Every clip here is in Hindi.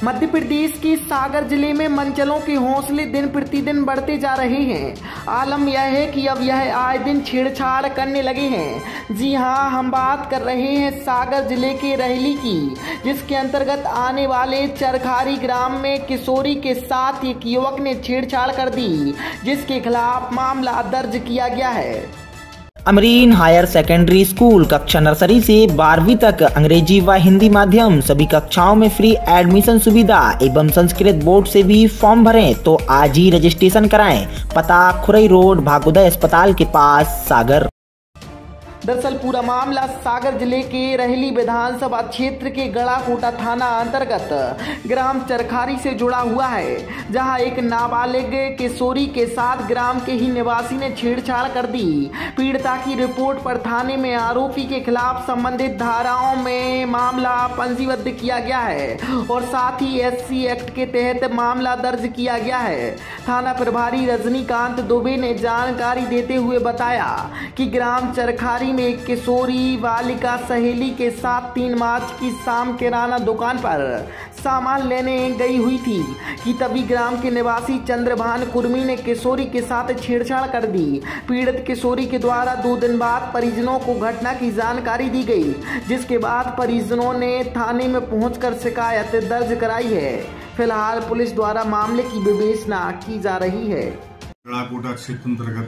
मध्य प्रदेश के सागर जिले में मंचलों के हौसले दिन प्रतिदिन बढ़ते जा रहे हैं। आलम यह है कि अब यह आए दिन छेड़छाड़ करने लगे हैं। जी हां, हम बात कर रहे हैं सागर जिले के रहली की, जिसके अंतर्गत आने वाले चरखारी ग्राम में किशोरी के साथ एक युवक ने छेड़छाड़ कर दी, जिसके खिलाफ मामला दर्ज किया गया है। अमरीन हायर सेकेंडरी स्कूल कक्षा नर्सरी से 12वीं तक अंग्रेजी व हिंदी माध्यम सभी कक्षाओं में फ्री एडमिशन सुविधा एवं संस्कृत बोर्ड से भी फॉर्म भरें तो आज ही रजिस्ट्रेशन कराएं। पता खुरई रोड, भागोदय अस्पताल के पास, सागर। दरअसल पूरा मामला सागर जिले के रहली विधानसभा क्षेत्र के गड़ाकोटा थाना अंतर्गत ग्राम चरखारी से जुड़ा हुआ है, जहां एक नाबालिग किशोरी के साथ ग्राम के ही निवासी ने छेड़छाड़ कर दी। पीड़िता की रिपोर्ट पर थाने में आरोपी के खिलाफ संबंधित धाराओं में मामला पंजीबद्ध किया गया है और साथ ही SC एक्ट के तहत मामला दर्ज किया गया है। थाना प्रभारी रजनीकांत दुबे ने जानकारी देते हुए बताया कि ग्राम चरखारी में एक किशोरी बालिका सहेली के साथ 3 मार्च की शाम किराना दुकान पर सामान लेने गई हुई थी कि तभी ग्राम के निवासी चंद्रभान कुर्मी ने किशोरी के साथ छेड़छाड़ कर दी। पीड़ित किशोरी के द्वारा 2 दिन बाद परिजनों को घटना की जानकारी दी गई, जिसके बाद परिजनों ने थाने में पहुंचकर शिकायत दर्ज कराई है। फिलहाल पुलिस द्वारा मामले की विवेचना की जा रही है। गड़ाकोटा क्षेत्र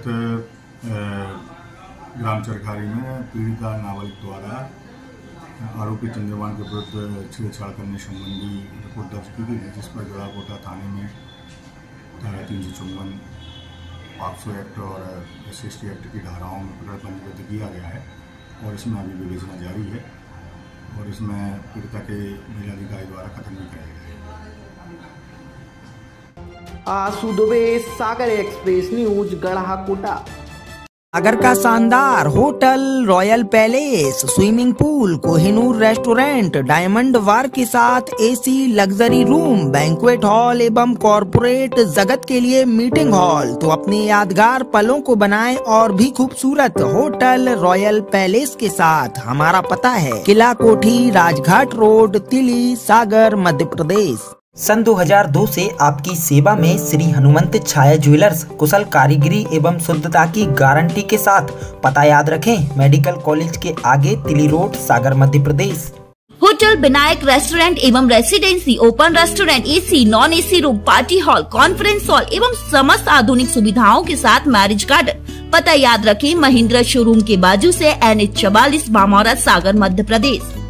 अंतर्गत ग्राम चरखारी में पीड़िता नाबालिग द्वारा आरोपी चंद्रभान के विरुद्ध छेड़छाड़ करने संबंधी रिपोर्ट दर्ज की गई है, जिस पर गड़ाकोटा थाने में धारा 354, 500 एक्ट और SC एक्ट की धाराओं में प्रकरण पंजीबद्ध किया गया है और इसमें अभी विवेचना जारी है और इसमें पीड़िता के जिलाधिकारी द्वारा कथन भी कराया गया है। Ashu Dubey, Sagar express news, Garhakota. सागर का शानदार hotel royal palace, swimming pool, Kohinoor restaurant, diamond bar के साथ AC luxury room, banquet hall एवं कॉर्पोरेट जगत के लिए मीटिंग हॉल। तो अपने यादगार पलों को बनाएं और भी खूबसूरत होटल रॉयल पैलेस के साथ। हमारा पता है किला कोठी, राजघाट रोड, तिली, सागर, मध्य प्रदेश। सन 2002 से आपकी सेवा में श्री हनुमंत छाया ज्वेलर्स कुशल कारीगरी एवं शुद्धता की गारंटी के साथ। पता याद रखें, मेडिकल कॉलेज के आगे, Tili road, Sagar, Madhya Pradesh. Hotel Vinayak restaurant एवं residency, open restaurant, AC, non AC room, party hall, conference hall एवं समस्त आधुनिक सुविधाओं के साथ मैरिज गार्डन। पता याद रखें, महिंद्रा शोरूम के बाजू से NH 44, बामौरा, सागर, मध्य प्रदेश।